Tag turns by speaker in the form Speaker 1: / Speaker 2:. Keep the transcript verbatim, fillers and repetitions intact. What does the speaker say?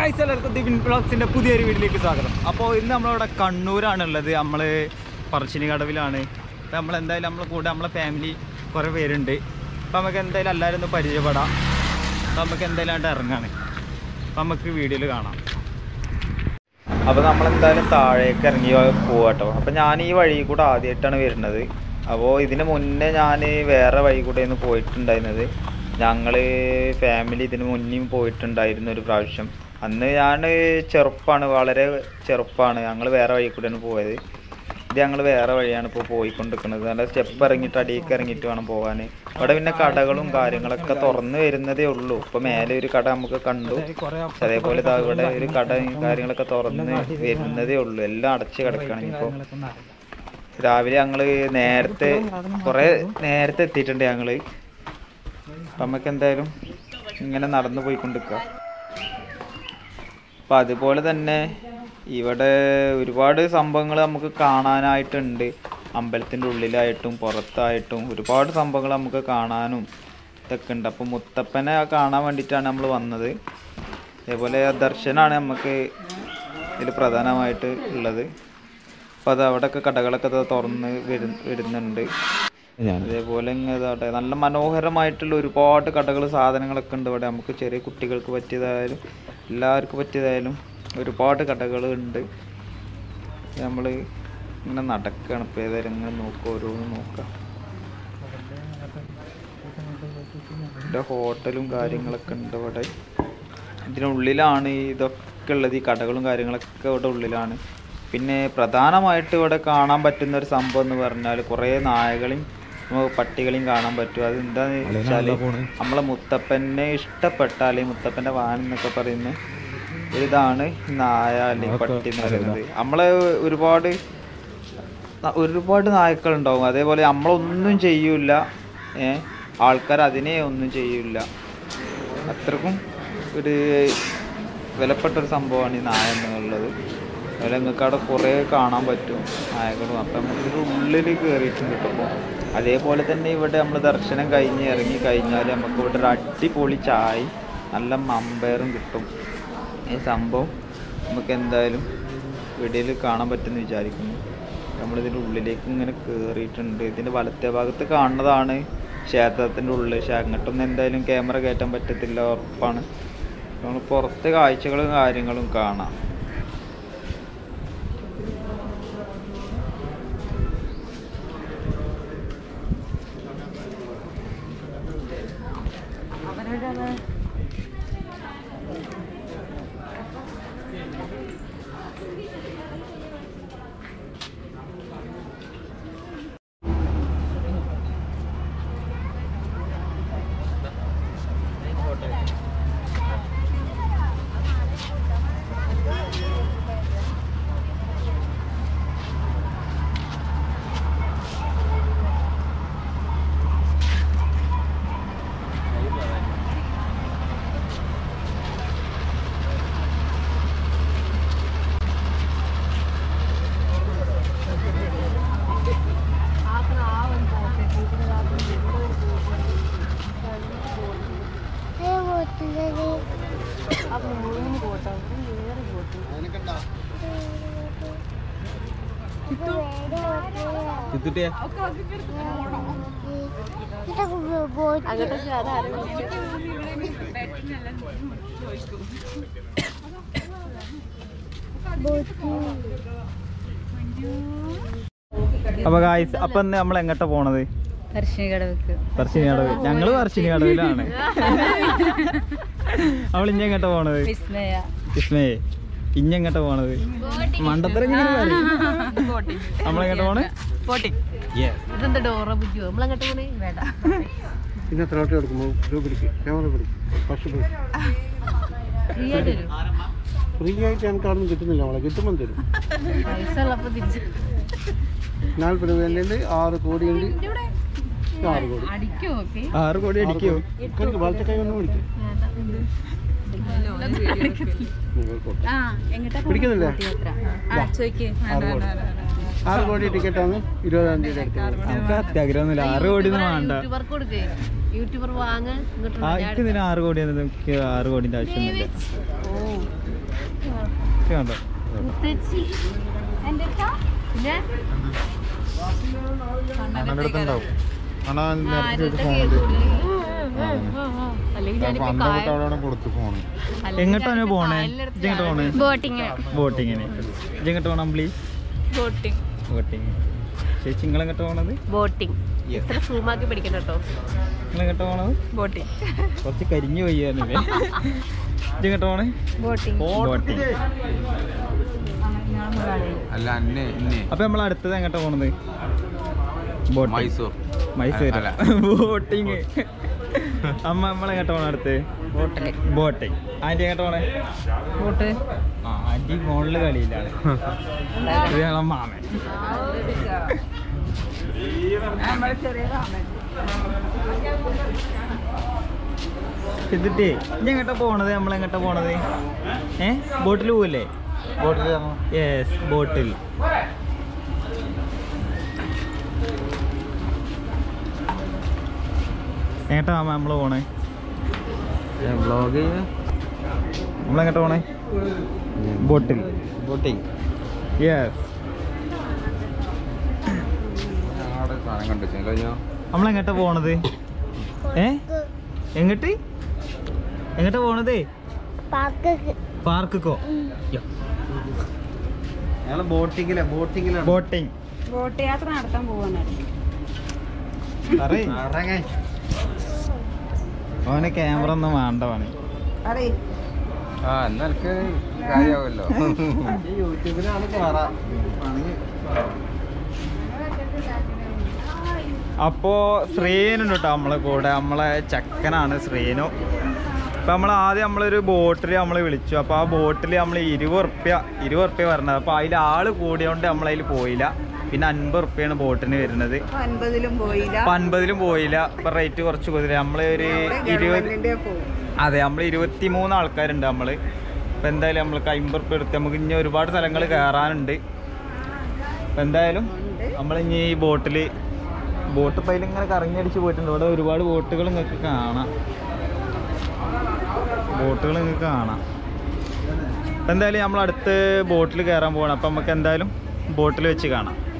Speaker 1: Guys എല്ലാവർക്കും ദിബിൻ വ്ളോഗ്സിൻ്റെ പുതിയൊരു വീട്ടിലേക്ക് സ്വാഗതം. അപ്പോൾ ഇന്ന് നമ്മളിവിടെ കണ്ണൂരാണുള്ളത്. നമ്മൾ പറശ്ശിനിക്കടവിലാണ്. അപ്പോൾ നമ്മളെന്തായാലും നമ്മളെ കൂടെ നമ്മളെ ഫാമിലി കുറേ പേരുണ്ട്. അപ്പോൾ നമുക്ക് എന്തായാലും എല്ലാവരും ഒന്ന് പരിചയപ്പെടാം. അപ്പോൾ നമുക്ക് എന്തായാലും ആയിട്ട് ഇറങ്ങാണ്. അപ്പോൾ നമുക്ക് വീഡിയോയിൽ കാണാം. അപ്പോൾ നമ്മളെന്തായാലും താഴേക്ക് ഇറങ്ങി പോവാട്ടോ. അപ്പോൾ ഞാൻ ഈ വഴി കൂടെ ആദ്യമായിട്ടാണ് വരുന്നത്. അപ്പോൾ ഇതിന് മുന്നേ ഞാൻ വേറെ വഴി കൂടെയാണ് പോയിട്ടുണ്ടായിരുന്നത്. ഞങ്ങൾ ഫാമിലി ഇതിന് മുന്നേയും പോയിട്ടുണ്ടായിരുന്നു ഒരു പ്രാവശ്യം. അന്ന് ഞാൻ ചെറുപ്പമാണ്, വളരെ ചെറുപ്പമാണ്. ഞങ്ങൾ വേറെ വഴി കൂടെയാണ് പോയത്. ഇത് ഞങ്ങൾ വേറെ വഴിയാണ് ഇപ്പോൾ പോയിക്കൊണ്ടിരിക്കുന്നത്. നല്ല സ്റ്റെപ്പ് ഇറങ്ങിയിട്ട് അടിയിലേക്ക് ഇറങ്ങിയിട്ട് വേണം പോകാൻ. ഇവിടെ പിന്നെ കടകളും കാര്യങ്ങളൊക്കെ തുറന്ന് വരുന്നതേ ഉള്ളൂ. ഇപ്പോൾ മേലെ ഒരു കട നമുക്ക് കണ്ടു. അതേപോലെ ഇതാ ഇവിടെ ഒരു കട കാര്യങ്ങളൊക്കെ തുറന്ന് വരുന്നതേ ഉള്ളൂ. എല്ലാം അടച്ച് കിടക്കുകയാണ്. ഇപ്പോൾ രാവിലെ ഞങ്ങൾ നേരത്തെ കുറേ നേരത്തെ എത്തിയിട്ടുണ്ട് ഞങ്ങൾ. അപ്പം നമുക്ക് എന്തായാലും ഇങ്ങനെ നടന്നു പോയിക്കൊണ്ടിരിക്കുക. അപ്പം അതുപോലെ തന്നെ ഇവിടെ ഒരുപാട് സംഭവങ്ങൾ നമുക്ക് കാണാനായിട്ടുണ്ട്. അമ്പലത്തിൻ്റെ ഉള്ളിലായിട്ടും പുറത്തായിട്ടും ഒരുപാട് സംഭവങ്ങൾ നമുക്ക് കാണാനും ഇതൊക്കെ ഉണ്ട്. അപ്പം മുത്തപ്പനെ കാണാൻ വേണ്ടിയിട്ടാണ് നമ്മൾ വന്നത്. അതേപോലെ ദർശനമാണ് നമുക്ക് ഇതിൽ പ്രധാനമായിട്ട് ഉള്ളത്. അപ്പം അത് അവിടെയൊക്കെ കടകളൊക്കെ തുറന്ന് വരു വരുന്നുണ്ട് അതേപോലെ ഇങ്ങനെ നല്ല മനോഹരമായിട്ടുള്ള ഒരുപാട് കടകൾ സാധനങ്ങളൊക്കെ ഉണ്ട് ഇവിടെ. നമുക്ക് ചെറിയ കുട്ടികൾക്ക് പറ്റിയതായാലും എല്ലാവർക്കും പറ്റിയതായാലും ഒരുപാട് കടകൾ ഉണ്ട്. നമ്മൾ ഇങ്ങനെ നടക്കുകയാണ്. ഇപ്പോൾ ഏതായാലും ഇങ്ങനെ നോക്കുക, ഓരോന്നും നോക്കാം. ഇവിടെ ഹോട്ടലും കാര്യങ്ങളൊക്കെ ഉണ്ട് ഇവിടെ. ഇതിനുള്ളിലാണ് ഇതൊക്കെ ഉള്ളത്. ഈ കടകളും കാര്യങ്ങളൊക്കെ ഇവിടെ ഉള്ളിലാണ്. പിന്നെ പ്രധാനമായിട്ട് ഇവിടെ കാണാൻ പറ്റുന്ന ഒരു സംഭവം എന്ന് പറഞ്ഞാൽ കുറേ നായകളെയും പട്ടികളെയും കാണാൻ പറ്റും. അത് എന്താണെന്ന് വെച്ചാൽ നമ്മളെ മുത്തപ്പനെ ഇഷ്ടപ്പെട്ടാൽ മുത്തപ്പൻ്റെ വാഹനം എന്നൊക്കെ പറയുന്ന ഒരിതാണ് നായ അല്ലെങ്കിൽ പട്ടി എന്ന് പറയുന്നത്. നമ്മളെ ഒരുപാട് ഒരുപാട് നായ്ക്കളുണ്ടാവും. അതേപോലെ നമ്മളൊന്നും ചെയ്യൂല, ഏഹ് ആൾക്കാർ അതിനെ ഒന്നും ചെയ്യൂല. അത്രക്കും ഒരു വിലപ്പെട്ടൊരു സംഭവമാണ് ഈ നായ എന്നുള്ളത്. അതുപോലെ നിങ്ങൾക്ക് അവിടെ കുറേ കാണാൻ പറ്റും നായകളും. അപ്പം നമുക്ക് ഉള്ളിൽ കയറിയിട്ടുണ്ട് കിട്ടുമ്പോൾ. അതേപോലെ തന്നെ ഇവിടെ നമ്മൾ ദർശനം കഴിഞ്ഞ് ഇറങ്ങി കഴിഞ്ഞാൽ നമുക്ക് ഇവിടെ ഒരു അടിപൊളി ചായ നല്ല മമ്പയറും കിട്ടും. ഈ സംഭവം നമുക്ക് എന്തായാലും വീഡിയോയിൽ കാണാൻ പറ്റുമെന്ന് വിചാരിക്കുന്നു. നമ്മളിതിൻ്റെ ഉള്ളിലേക്ക് ഇങ്ങനെ കയറിയിട്ടുണ്ട്. ഇതിൻ്റെ വലത്തെ ഭാഗത്ത് കാണുന്നതാണ് ക്ഷേത്രത്തിൻ്റെ ഉള്ളിൽ. പക്ഷേ അങ്ങോട്ടൊന്നും എന്തായാലും ക്യാമറ കയറ്റാൻ പറ്റത്തില്ല, ഉറപ്പാണ്. നമ്മൾ പുറത്തെ കാഴ്ചകളും കാര്യങ്ങളും കാണാം. അപ്പൊ ഗായ്സ്, അപ്പൊ നമ്മൾ എങ്ങോട്ടാ പോണത്?
Speaker 2: പറശ്ശിനിക്കടവ്.
Speaker 1: പറശ്ശിനിക്കടവ്. ഞങ്ങള് പറശ്ശിനിക്കടവിലാണ്. അവൾ ഇഞ്ഞ എങ്ങോട്ടാ പോണത്? വിസ്മയെ ഇഞ്ഞെങ്ങോട്ടാ പോണത്? മണ്ടത്തരം നമ്മളെങ്ങോട്ടാ പോണേ?
Speaker 3: ഫ്രീ ആയിട്ട് ഞങ്ങൾക്ക് അവിടെ നിന്ന് കിട്ടുന്നില്ല. നമ്മളെ കിട്ടുമ്പോൾ തരും. നാൽപ്പത് രൂപ ആറ് കോടി ഉണ്ട്. ആറ് കോടി
Speaker 1: ആറ് കോടി അടിക്കോ?
Speaker 3: വളർച്ച കൈ ഒന്നും പിടിക്കും. പിടിക്കുന്നില്ല. ആറ് കോടി ടിക്കറ്റാണ് ഇരുപതാം തീയതി എടുത്തത്.
Speaker 1: നമുക്ക് അത്യാഗ്രഹമൊന്നുമില്ല. ആറ് കോടി ഒന്നും വേണ്ട. ആറ് കോടി ആറ് കോടിന്റെ ആവശ്യമൊന്നുമില്ല. കണ്ടോ
Speaker 2: കണ്ണടുത്തുണ്ടാവും കാണാൻ കൊടുത്തു ഫോണ്.
Speaker 1: എങ്ങോട്ടാണ് പോണേ? ഇങ്ങോട്ട് പോണേ ബോട്ടിങ്ങിന്. ഇങ്ങോട്ട് പോണം പ്ലീസ്. ബോട്ടിങ്. ചേച്ചി നിങ്ങൾ എങ്ങോട്ട് പോണത്?
Speaker 4: ബോട്ടിങ്. ഇത്ര സൂമാക്കി പിടിക്കണം കേട്ടോ.
Speaker 1: നിങ്ങൾ എങ്ങോട്ട് പോണത്? ബോട്ടിങ്. കുറച്ച് കരിഞ്ഞു പോയാണല്ലേ. ഇങ്ങോട്ട് പോണേ? ബോട്ടിങ്. ബോട്ടിങ്.
Speaker 2: അല്ല അന്നെ
Speaker 1: അപ്പൊ നമ്മൾ അടുത്തത് എങ്ങോട്ടാ പോണത്?
Speaker 2: മൈസൂർ.
Speaker 1: മൈസൂർ ബോട്ടിങ്. അമ്മ നമ്മളെങ്ങോട്ടാ പോണ അടുത്ത്? ബോട്ടിങ്. ആന്റി എങ്ങോട്ടാ പോണേ? ബോട്ട്. ആ ആന്റി ഫോണില് കളിയിലാണ്. ഇത് ഞങ്ങളെ മാമൻ. എന്നിട്ടേ ഇനി എങ്ങോട്ടാ പോണത്? നമ്മളെങ്ങോട്ടാ പോണത്? ഏ ബോട്ടിൽ പോവല്ലേ?
Speaker 2: ബോട്ടിൽ.
Speaker 1: യെസ് ബോട്ടിൽ. എങ്ങോട്ടാ മാമ നമ്മള് പോണേ?
Speaker 2: വ്ളോഗ്
Speaker 1: നമ്മളെങ്ങോട്ടാ പോണേ? ബോട്ടിൽ.
Speaker 2: ബോട്ടിങ്.
Speaker 1: യെസ്.
Speaker 2: സാധനം കണ്ടിച്ചോ
Speaker 1: നമ്മളെങ്ങോട്ടാ പോണത്? ഏ എങ്ങോട്ട് എങ്ങോട്ടാ പോണത്? പാർക്കോ?
Speaker 3: ഞങ്ങള് ബോട്ടിങ്ങിലാ ബോട്ടിങ്ങിലാണ്
Speaker 1: ബോട്ടിങ്.
Speaker 4: ബോട്ട് യാത്ര നടത്താൻ പോവാനാണ്.
Speaker 1: ഓനെ ക്യാമറ ഒന്നും വേണ്ടവാണ്.
Speaker 2: ആ എന്നാ എനിക്ക് കാര്യമാവല്ലോ.
Speaker 3: യൂട്യൂബിലാണ് കേറാ.
Speaker 1: അപ്പോ ശ്രീനുണ്ട് കേട്ടോ നമ്മളെ കൂടെ. നമ്മളെ ചക്കനാണ് ശ്രീനു. അപ്പൊ നമ്മൾ ആദ്യം നമ്മളൊരു ബോട്ടിൽ നമ്മൾ വിളിച്ചു. അപ്പൊ ആ ബോട്ടിൽ നമ്മൾ ഇരുപത് ഉറുപ്പ്യ ഇരുപത് ഉറുപ്പ്യ പറഞ്ഞത്. അപ്പൊ അതിൽ ആള് കൂടിയോണ്ട് നമ്മളതിൽ പോയില്ല. പിന്നെ അൻപത് ഉറുപ്പ്യാണ് ബോട്ടിന് വരുന്നത്.
Speaker 4: അൻപതിലും പോയില്ല.
Speaker 1: അപ്പൊ അൻപതിലും പോയില്ല. ഇപ്പൊ റേറ്റ് കുറച്ച് കൂടുതൽ. നമ്മള് ഒരു ഇരുപത് അതെ നമ്മൾ ഇരുപത്തി മൂന്ന് ആൾക്കാരുണ്ട് നമ്മള്. അപ്പൊ എന്തായാലും നമ്മൾക്ക് അമ്പത് ഉറുപ്പ്യ എടുത്ത് നമുക്ക് ഇനി ഒരുപാട് സ്ഥലങ്ങൾ കയറാനുണ്ട്. അപ്പൊ എന്തായാലും നമ്മളിനി ഈ ബോട്ടില് ബോട്ട് ഇപ്പം അതിലിങ്ങനെ കറങ്ങിയടിച്ച് പോയിട്ടുണ്ട്. ഇവിടെ ഒരുപാട് ബോട്ടുകൾ നിങ്ങൾക്ക് കാണാം. ബോട്ടുകൾ നിങ്ങൾക്ക് കാണാം. അപ്പം എന്തായാലും നമ്മൾ അടുത്ത് ബോട്ടിൽ കയറാൻ പോകണം. അപ്പം നമുക്ക് എന്തായാലും ബോട്ടിൽ വെച്ച് കാണാം.